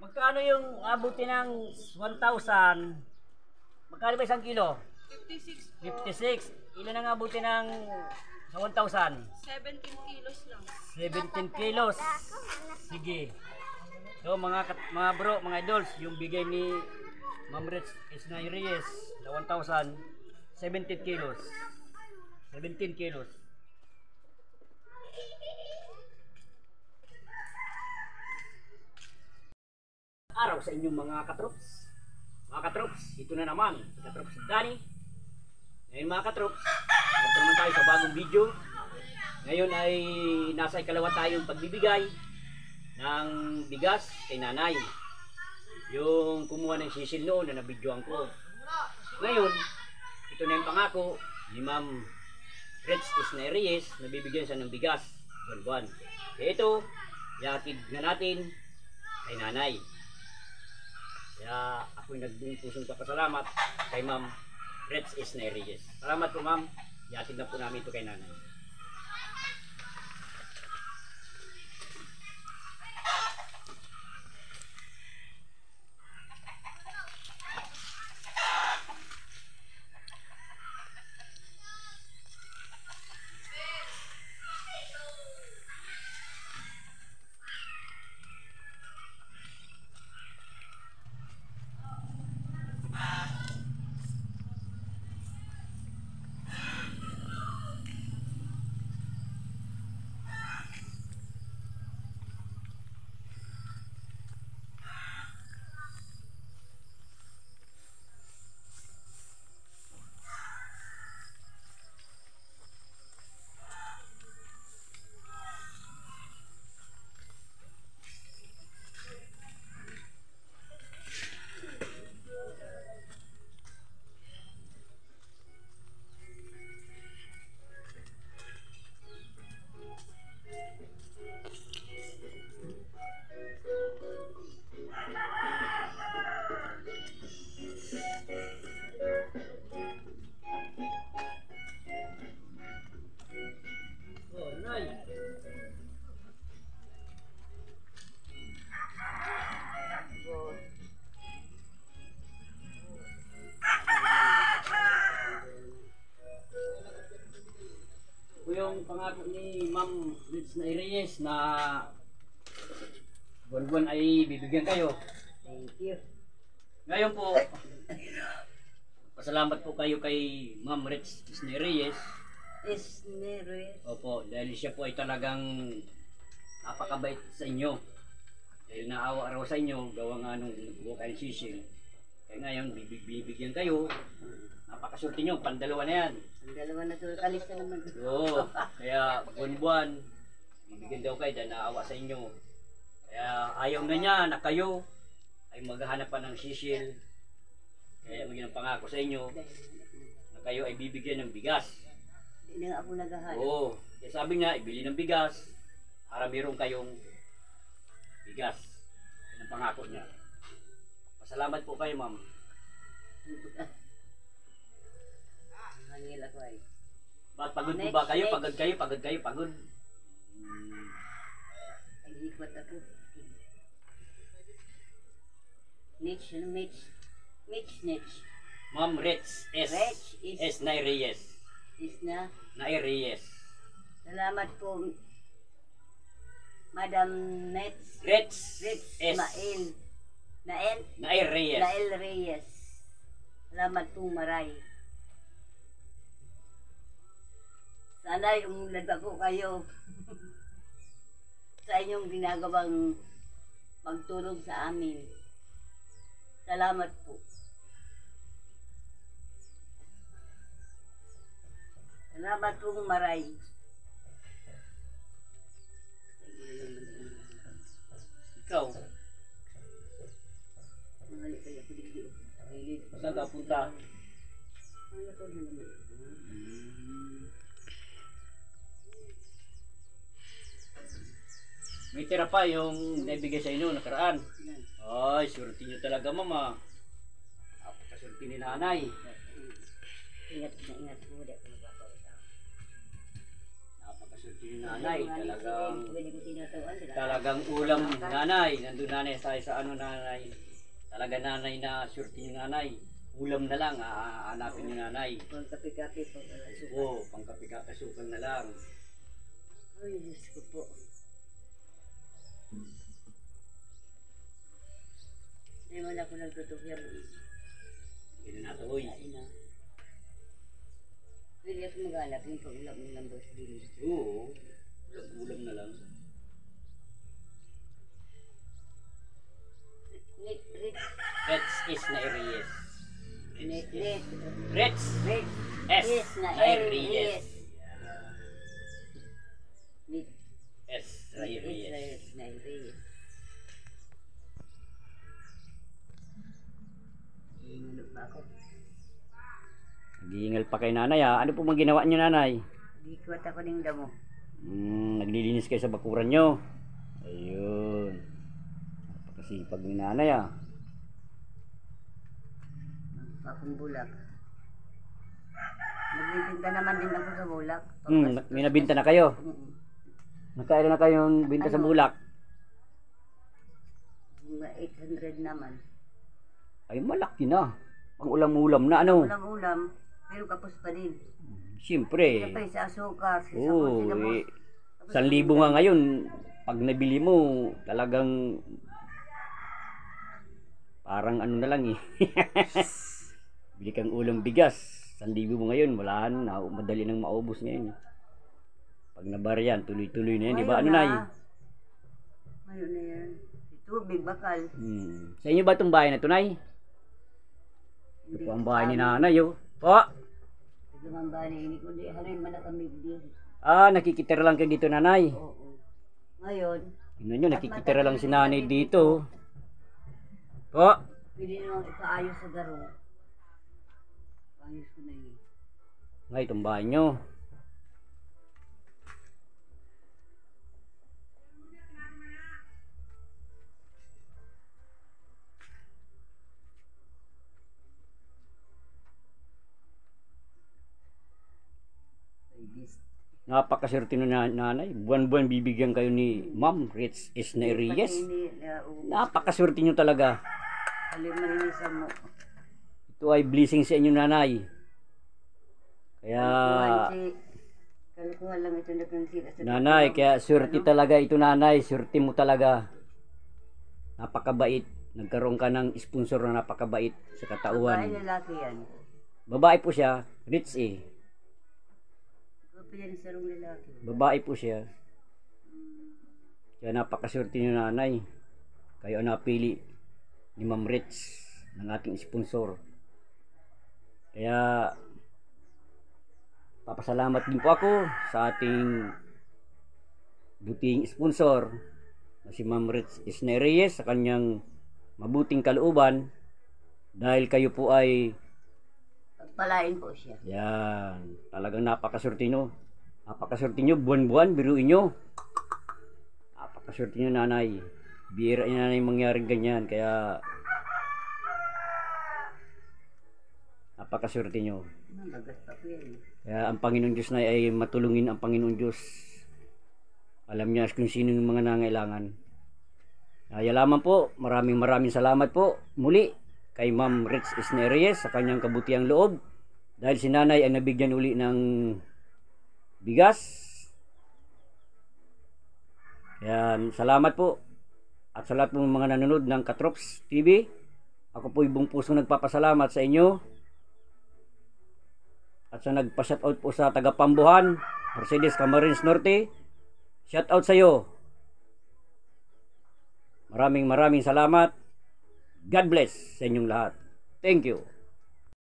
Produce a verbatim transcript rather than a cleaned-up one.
Magkano yung abuti ng one thousand? Magkano ba isang kilo? fifty-six po. fifty-six. Ilan ang abuti ng sa one thousand? seventeen kilos lang. seventeen kilos. Sige. So mga mga bro, mga idols, yung bigay ni Ma'am Rich Isnay Reyes na one thousand, seventeen kilos. seventeen kilos. Araw sa inyong mga katrops. Mga katrops, ito na naman si Katrops Danny. Ngayon mga katrops, ito naman tayo sa bagong video. Ngayon ay nasa ikalawa tayong pagbibigay ng bigas kay nanay. Yung kumuha ng sisil noon na nabidyoan ko. Ngayon, ito na yung pangako ni Ma'am Rich Isnay Reyes na bibigyan siya ng bigas buwan-buwan. Kaya ito, ihatid na natin kay nanay. Kaya ako'y nagbuong pusong kapasalamat kay Ma'am Rich Isnay Reyes. Salamat po ma'am. Ihatid na po namin ito kay nanay. Yung pangako ni Ma'am Rich Isnay Reyes na buwan-buwan ay bibigyan kayo. Thank you. Ngayon po, pasalamat po kayo kay Ma'am Rich Isnay Reyes. Isnay Reyes. Opo, dahil siya po ay talagang napakabait sa inyo. Dahil naawa raw sa inyo, gawa nga nung nagbuo kayo sisil. Kaya ngayon, bibigyan kayo. Napakasulti nyo, pandalawa na yan. Pandalawa na ito, kalis na naman. Oo, kaya buwan-buwan, bibigyan daw kayo dahil naawa sa inyo. Kaya ayaw na niya na kayo ay maghahanap pa ng sisil. Kaya maging ang pangako sa inyo na kayo ay bibigyan ng bigas. Hindi na ako naghahanap. Oo, kaya sabi niya, ibili ng bigas para meron kayong bigas. Yan ang pangako niya. Pasalamat po kayo, ma'am. Hangil ako ay. Ba't pagod po ba kayo? Pagod kayo? Pagod kayo? Pagod? Nag-ikot ako. Mitch, ano Mitch? Mitch, Mitch. Ma'am Rich S. Rich is- Isnay Reyes. Is na. Nay Reyes. Salamat po, Madam Nets. Rich Rich S. Mael. Nael? Nay Reyes. Nael Reyes. Salamat po, maray. Sana'y umulad ako kayo sa inyong ginagawang pagtulong sa amin. Salamat po. Salamat po, maray. Ikaw, Mahali kayo ako dito. saan ka punta? Ano to na naman? May tira pa yung naibigay sa inyo nakaraan. Ay, surti nyo talaga mama. Napakasurti ni nanay. Ingat na ingat po. Dahil ko nagpapautaw. Napakasurti yung nanay, talagang Pwede ko tinatawaan. talagang ulam nanay. Nandun nanay sa sa ano nanay. Talaga nanay na surti yung nanay. Ulam na lang, aanapin yung nanay. Pang kape-kape, pang suka. Oo, pangkapi-kapasukan na lang. Ay, Diyos ko po. Hindi man ako nagtutukyam. Hindi na natuloy. Kain na. Pwede ako mag-alap yung pag-ulap ng lambos din. Oo, ulam-ulam na lang. Net, red, Reds is na Aries. net, net, Reds red, S yes na na Aries. Aries. Net, S na net, Aries. Aries na Aries. Inulog ba ako? Nag-iingal pa kay nanay ah. Ano po mang ginawa niyo nanay? Di ko at ako ng damo. Hmm, naglilinis kayo sa bakuran nyo. Ayun. Napakasipag ni nanay ah. Akong bulak. Nagbibinta naman din ako sa bulak. Hmm, may nabinta na kayo. Mm-mm. Nagkaila na kayong binta sa Ano? bulak. Mga eight hundred naman. Ay malaki na. Pang ulam-ulam na ano. Ulam-ulam, pero kapos pa din. Siyempre. Kapay sa asukar, sa Oo, sabon, eh, San libo nga ngayon, pag nabili mo, talagang parang ano na lang eh. Bili kang ulam bigas, san libo mo ngayon, wala na, madali nang maubos ngayon. Pag nabaryan, tuloy-tuloy na yan, di ba? Ano na eh? Ngayon na yan. Tubig, bakal. Hmm. Sa inyo ba itong bahay na tunay? Ito Hindi po ang bahay ni kami. nanay, oh. Po! Ito ang bahay ni kundi halin man na kami din. Ah, nakikitira lang kayo dito nanay. Oo. Ngayon, Tingnan nyo, nakikitira lang si nanay dito. Po! pwede naman ipaayos sa garo. Paayos ko na yun. Nga, itong bahay nyo. Ay, this. Napakaswerte na nanay. Buwan-buwan bibigyan kayo ni Ma'am Rich Isnerias. Napakaswerte nyo talaga. Halin malinisan mo. Ito ay blessing sa inyo nanay. Kaya Kalukuhan lang ito na sila sa nanay, kaya swerte talaga ito nanay. Swerte mo talaga. Napakabait. Nagkaroon ka ng sponsor na napakabait sa Bahay katauhan. lalaki yan. Babae po siya. Rich eh. Kapag yan sa rong lalaki. Babae po siya. Kaya napakaswerte niyo nanay. Kayo ang napili ni Ma'am Rich ng ating sponsor. Kaya papasalamat din po ako sa ating buting sponsor na si Ma'am Rich Isnerias sa kanyang mabuting kalooban dahil kayo po ay Pagpalain po siya. yan, talagang napakaswerte nyo. Napakaswerte nyo, buwan-buwan, biruin nyo. Napakaswerte nyo nanay. Bira yung nanay mangyaring ganyan, kaya napakaswerte nyo. Magas pa po yan. Kaya ang Panginoon Diyos na ay matulungin ang Panginoon Diyos. Alam niya kung sino yung mga nangailangan. Kaya lamang po, maraming maraming salamat po muli kay Ma'am Rich Isnerias sa kanyang kabutiang loob. Dahil si nanay ay nabigyan uli ng bigas. Yan, salamat po. At sa lahat ng mga nanonood ng Katrops T V, ako po ibang puso nagpapasalamat sa inyo. At sa nagpa-shoutout po sa taga Pambuhan, Mercedes Camarines Norte, shoutout sa iyo. Maraming maraming salamat. God bless sa inyong lahat. Thank you.